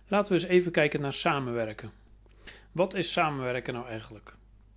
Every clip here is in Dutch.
Laten we eens even kijken naar samenwerken. Wat is samenwerken nou eigenlijk?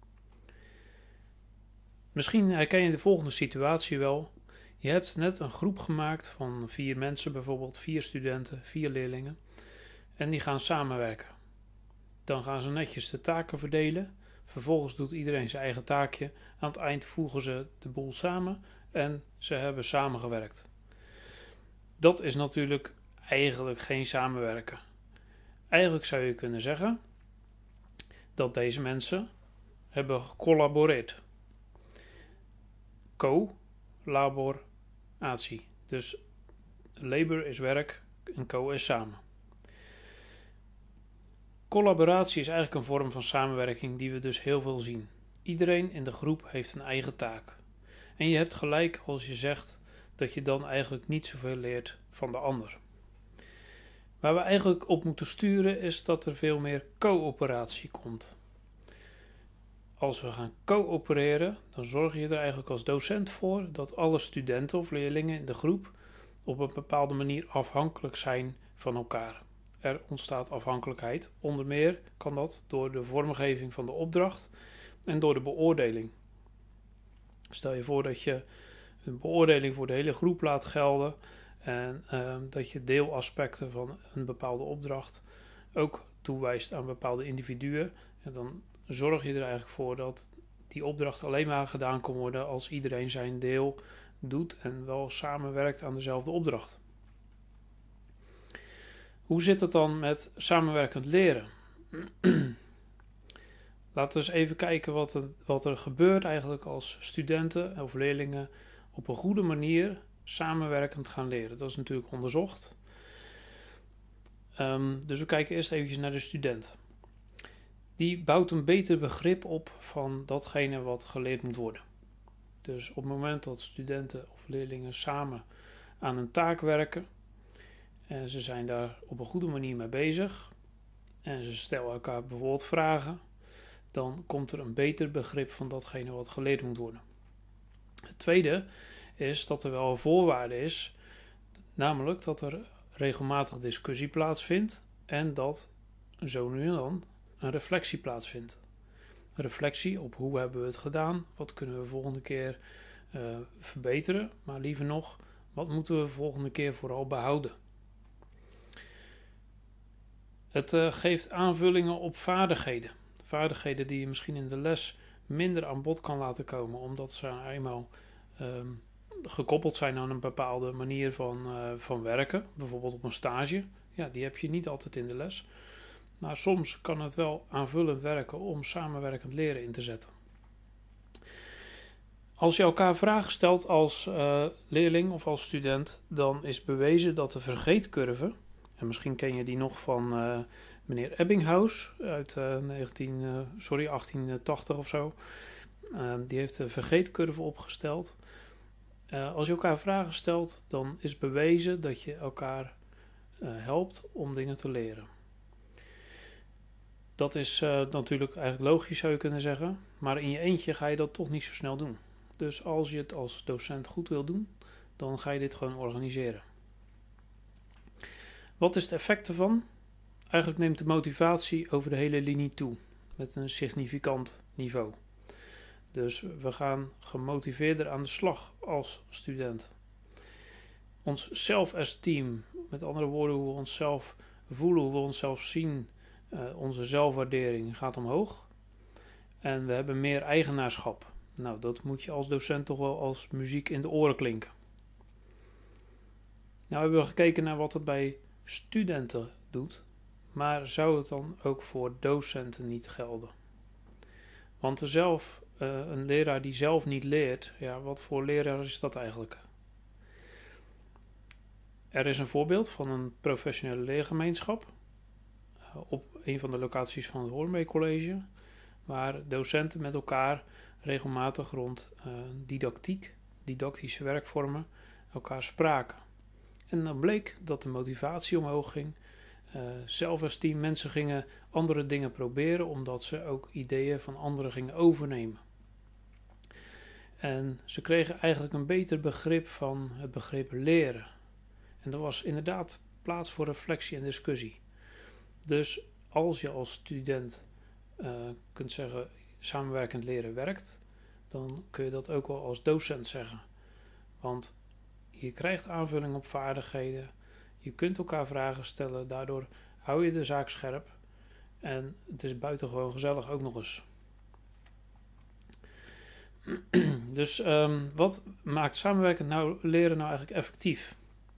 Misschien herken je de volgende situatie wel. Je hebt net een groep gemaakt van 4 mensen, bijvoorbeeld 4 studenten, 4 leerlingen. En die gaan samenwerken. Dan gaan ze netjes de taken verdelen. Vervolgens doet iedereen zijn eigen taakje. Aan het eind voegen ze de boel samen en ze hebben samengewerkt. Dat is natuurlijk eigenlijk geen samenwerken. Eigenlijk zou je kunnen zeggen dat deze mensen hebben gecollaboreerd. Collaboratie. Dus labor is werk en co is samen. Collaboratie is eigenlijk een vorm van samenwerking die we dus heel veel zien. Iedereen in de groep heeft een eigen taak. En je hebt gelijk als je zegt dat je dan eigenlijk niet zoveel leert van de ander. Waar we eigenlijk op moeten sturen is dat er veel meer coöperatie komt. Als we gaan coöpereren, dan zorg je er eigenlijk als docent voor dat alle studenten of leerlingen in de groep op een bepaalde manier afhankelijk zijn van elkaar. Er ontstaat afhankelijkheid. Onder meer kan dat door de vormgeving van de opdracht en door de beoordeling. Stel je voor dat je een beoordeling voor de hele groep laat gelden en dat je deelaspecten van een bepaalde opdracht ook toewijst aan bepaalde individuen. En dan zorg je er eigenlijk voor dat die opdracht alleen maar gedaan kan worden als iedereen zijn deel doet en wel samenwerkt aan dezelfde opdracht. Hoe zit het dan met samenwerkend leren? Laten we eens even kijken wat er gebeurt eigenlijk als studenten of leerlingen op een goede manier samenwerkend gaan leren. Dat is natuurlijk onderzocht. Dus we kijken eerst even naar de student. Die bouwt een beter begrip op van datgene wat geleerd moet worden. Dus op het moment dat studenten of leerlingen samen aan een taak werken en ze zijn daar op een goede manier mee bezig en ze stellen elkaar bijvoorbeeld vragen, dan komt er een beter begrip van datgene wat geleerd moet worden. Het tweede is dat er wel een voorwaarde is, namelijk dat er regelmatig discussie plaatsvindt en dat zo nu en dan een reflectie plaatsvindt. Een reflectie op hoe hebben we het gedaan, wat kunnen we volgende keer verbeteren, maar liever nog, wat moeten we volgende keer vooral behouden. Het geeft aanvullingen op vaardigheden. Vaardigheden die je misschien in de les minder aan bod kan laten komen, omdat ze eenmaal gekoppeld zijn aan een bepaalde manier van werken. Bijvoorbeeld op een stage. Ja, die heb je niet altijd in de les. Maar soms kan het wel aanvullend werken om samenwerkend leren in te zetten. Als je elkaar vragen stelt als leerling of als student, dan is bewezen dat de vergeetcurve, en misschien ken je die nog van meneer Ebbinghaus uit 1880 of zo. Die heeft de vergeetcurve opgesteld. Als je elkaar vragen stelt, dan is bewezen dat je elkaar helpt om dingen te leren. Dat is natuurlijk eigenlijk logisch, zou je kunnen zeggen. Maar in je eentje ga je dat toch niet zo snel doen. Dus als je het als docent goed wil doen, dan ga je dit gewoon organiseren. Wat is het effect ervan? Eigenlijk neemt de motivatie over de hele linie toe. Met een significant niveau. Dus we gaan gemotiveerder aan de slag als student. Ons self-esteem, met andere woorden hoe we onszelf voelen, hoe we onszelf zien, onze zelfwaardering gaat omhoog. En we hebben meer eigenaarschap. Nou, dat moet je als docent toch wel als muziek in de oren klinken. Nou hebben we gekeken naar wat het bij studenten doet, maar zou het dan ook voor docenten niet gelden? Want een leraar die zelf niet leert, ja, wat voor leraar is dat eigenlijk? Er is een voorbeeld van een professionele leergemeenschap op een van de locaties van het Hoornbeek College, waar docenten met elkaar regelmatig rond didactische werkvormen, elkaar spraken. En dan bleek dat de motivatie omhoog ging, zelfesteem, mensen gingen andere dingen proberen, omdat ze ook ideeën van anderen gingen overnemen. En ze kregen eigenlijk een beter begrip van het begrip leren. En er was inderdaad plaats voor reflectie en discussie. Dus als je als student kunt zeggen samenwerkend leren werkt, dan kun je dat ook wel als docent zeggen. Want je krijgt aanvulling op vaardigheden, je kunt elkaar vragen stellen, daardoor hou je de zaak scherp en het is buitengewoon gezellig ook nog eens. Dus wat maakt samenwerkend leren nou eigenlijk effectief?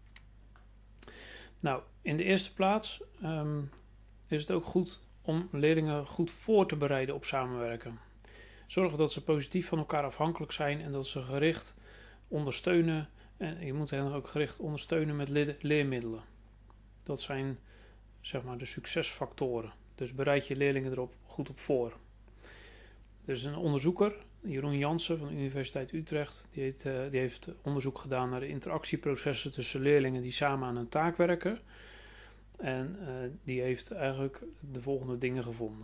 Nou, in de eerste plaats is het ook goed om leerlingen goed voor te bereiden op samenwerken. Zorg dat ze positief van elkaar afhankelijk zijn en dat ze gericht ondersteunen. En je moet hen ook gericht ondersteunen met leermiddelen. Dat zijn zeg maar de succesfactoren. Dus bereid je leerlingen erop goed op voor. Dus een onderzoeker, Jeroen Jansen van de Universiteit Utrecht, die heeft onderzoek gedaan naar de interactieprocessen tussen leerlingen die samen aan een taak werken. En die heeft eigenlijk de volgende dingen gevonden.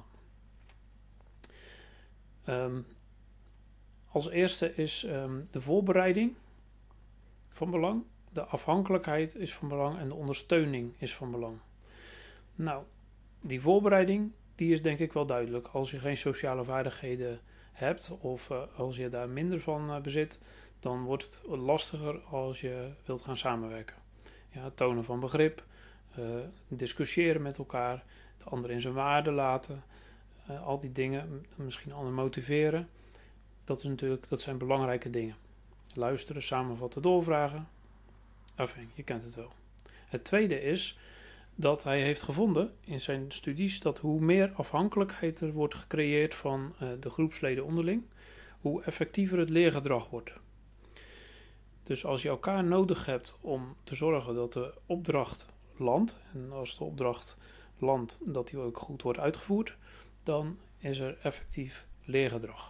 Als eerste is de voorbereiding van belang, de afhankelijkheid is van belang en de ondersteuning is van belang. Nou, die voorbereiding die is denk ik wel duidelijk. Als je geen sociale vaardigheden hebt of als je daar minder van bezit, dan wordt het lastiger als je wilt gaan samenwerken. Ja, tonen van begrip, discussiëren met elkaar, de ander in zijn waarde laten, al die dingen, misschien ander motiveren. Dat zijn belangrijke dingen. Luisteren, samenvatten, doorvragen. Enfin, je kent het wel. Het tweede is dat hij heeft gevonden in zijn studies dat hoe meer afhankelijkheid er wordt gecreëerd van de groepsleden onderling, hoe effectiever het leergedrag wordt. Dus als je elkaar nodig hebt om te zorgen dat de opdracht landt, en als de opdracht landt dat die ook goed wordt uitgevoerd, dan is er effectief leergedrag.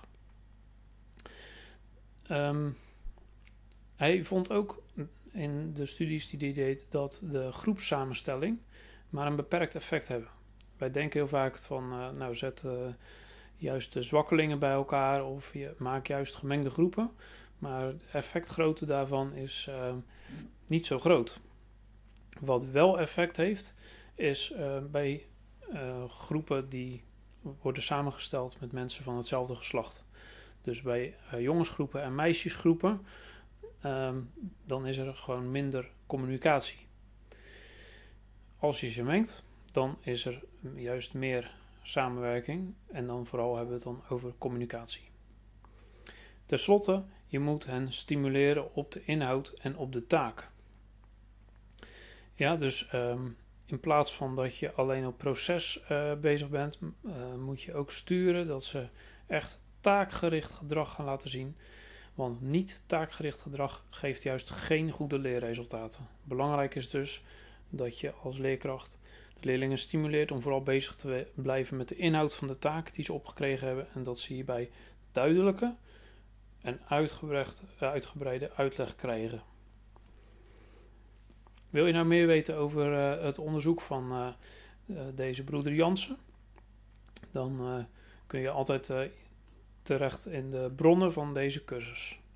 Hij vond ook in de studies die hij deed dat de groepssamenstelling maar een beperkt effect hebben. Wij denken heel vaak van, zet juist de zwakkelingen bij elkaar of je maakt juist gemengde groepen. Maar de effectgrootte daarvan is niet zo groot. Wat wel effect heeft, is bij groepen die worden samengesteld met mensen van hetzelfde geslacht. Dus bij jongensgroepen en meisjesgroepen, dan is er gewoon minder communicatie. Als je ze mengt, dan is er juist meer samenwerking en dan vooral hebben we het dan over communicatie. Ten slotte, je moet hen stimuleren op de inhoud en op de taak. Ja, dus in plaats van dat je alleen op proces bezig bent, moet je ook sturen dat ze echt taakgericht gedrag gaan laten zien. Want niet taakgericht gedrag geeft juist geen goede leerresultaten. Belangrijk is dus dat je als leerkracht de leerlingen stimuleert om vooral bezig te blijven met de inhoud van de taak die ze opgekregen hebben. En dat ze hierbij duidelijke en uitgebreide uitleg krijgen. Wil je nou meer weten over het onderzoek van deze broeder Jansen? Dan kun je altijd terecht in de bronnen van deze cursus.